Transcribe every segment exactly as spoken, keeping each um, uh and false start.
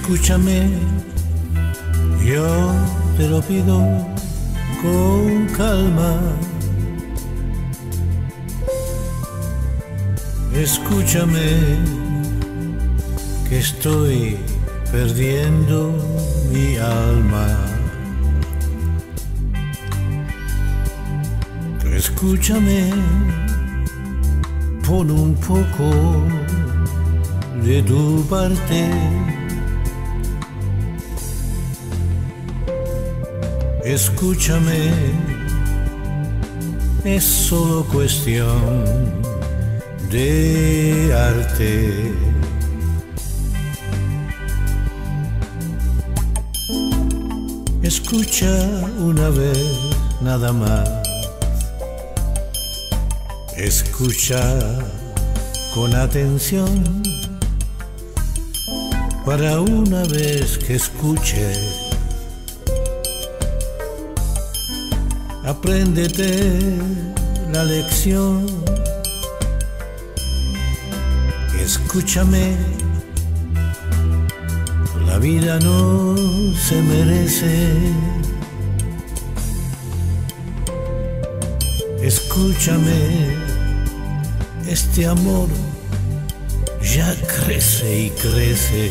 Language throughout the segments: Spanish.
Escúchame, yo te lo pido con calma. Escúchame, que estoy perdiendo mi alma. Escúchame, pon un poco de tu parte. Escúchame, es solo cuestión de arte. Escucha una vez nada más. Escucha con atención. Para una vez que escuches, apréndete la lección. Escúchame, la vida no se merece. Escúchame, este amor ya crece y crece.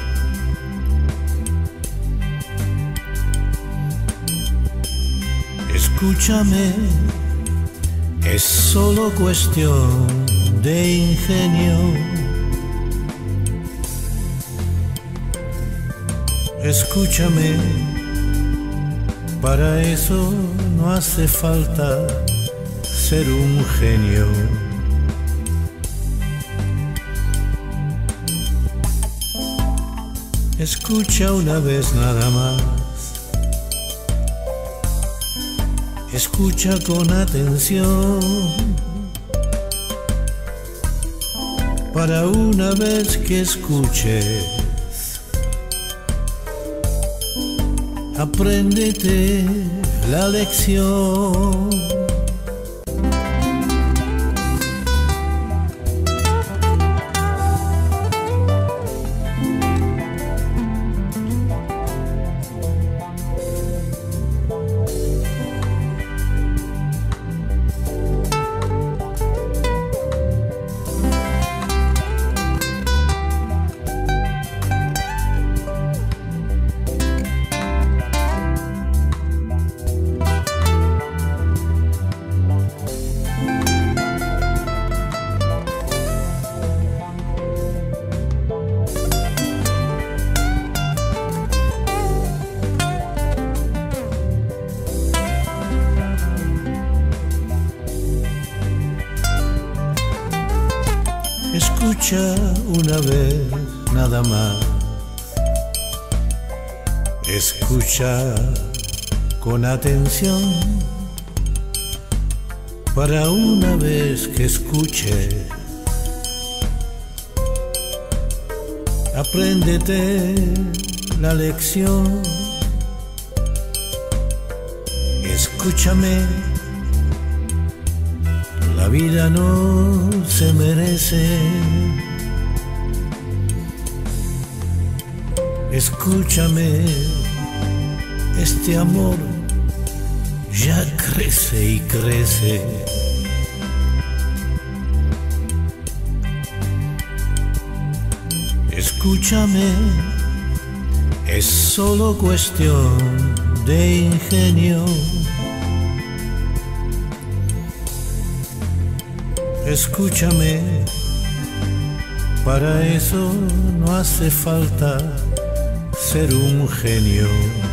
Escúchame, es solo cuestión de ingenio. Escúchame, para eso no hace falta ser un genio. Escucha una vez nada más. Escucha con atención. Para una vez que escuches, apréndete la lección. Escucha una vez nada más. Escucha con atención. Para una vez que escuches, apréndete la lección. Escúchame, la vida no se merece. Escúchame, este amor ya crece y crece. Escúchame, es solo cuestión de ingenio. Escúchame, para eso no hace falta ser un genio.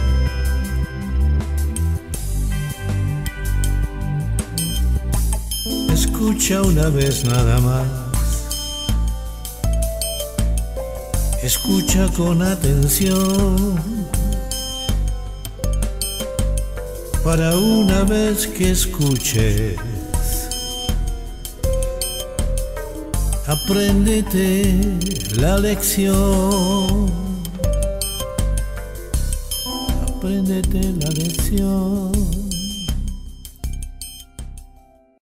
Escucha una vez nada más. Escucha con atención. Para una vez que escuches, apréndete la lección. Apréndete la lección.